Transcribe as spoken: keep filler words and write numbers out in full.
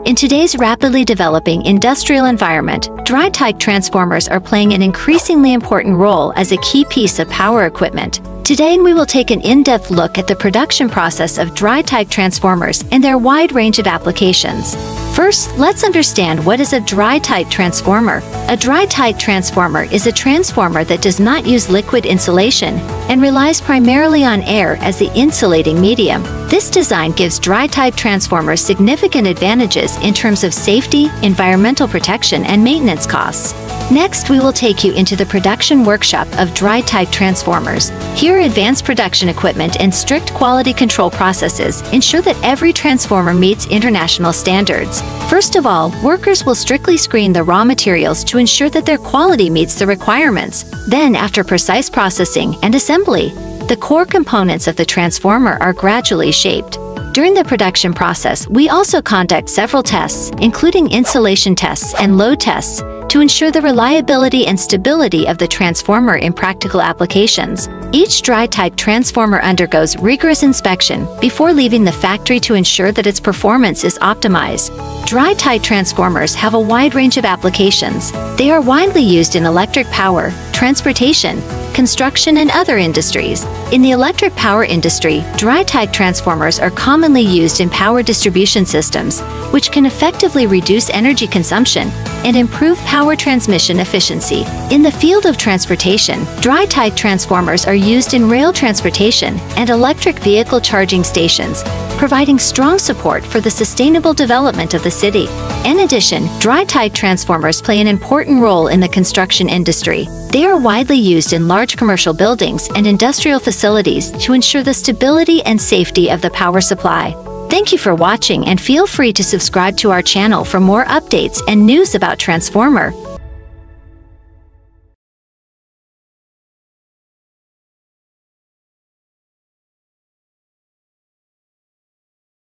In today's rapidly developing industrial environment, dry-type transformers are playing an increasingly important role as a key piece of power equipment. Today we will take an in-depth look at the production process of dry-type transformers and their wide range of applications. First, let's understand what is a dry-type transformer. A dry-type transformer is a transformer that does not use liquid insulation and relies primarily on air as the insulating medium. This design gives dry-type transformers significant advantages in terms of safety, environmental protection, and maintenance costs. Next, we will take you into the production workshop of dry-type transformers. Here, advanced production equipment and strict quality control processes ensure that every transformer meets international standards. First of all, workers will strictly screen the raw materials to ensure that their quality meets the requirements. Then, after precise processing and assembly, the core components of the transformer are gradually shaped. During the production process, we also conduct several tests, including insulation tests and load tests, to ensure the reliability and stability of the transformer in practical applications. Each dry-type transformer undergoes rigorous inspection before leaving the factory to ensure that its performance is optimized. Dry-type transformers have a wide range of applications. They are widely used in electric power, transportation, construction, and other industries. In the electric power industry, dry-type transformers are commonly used in power distribution systems, which can effectively reduce energy consumption and improve power transmission efficiency. In the field of transportation, dry-type transformers are used in rail transportation and electric vehicle charging stations, providing strong support for the sustainable development of the city. In addition, dry-type transformers play an important role in the construction industry. They are widely used in large commercial buildings and industrial facilities to ensure the stability and safety of the power supply. Thank you for watching, and feel free to subscribe to our channel for more updates and news about transformer.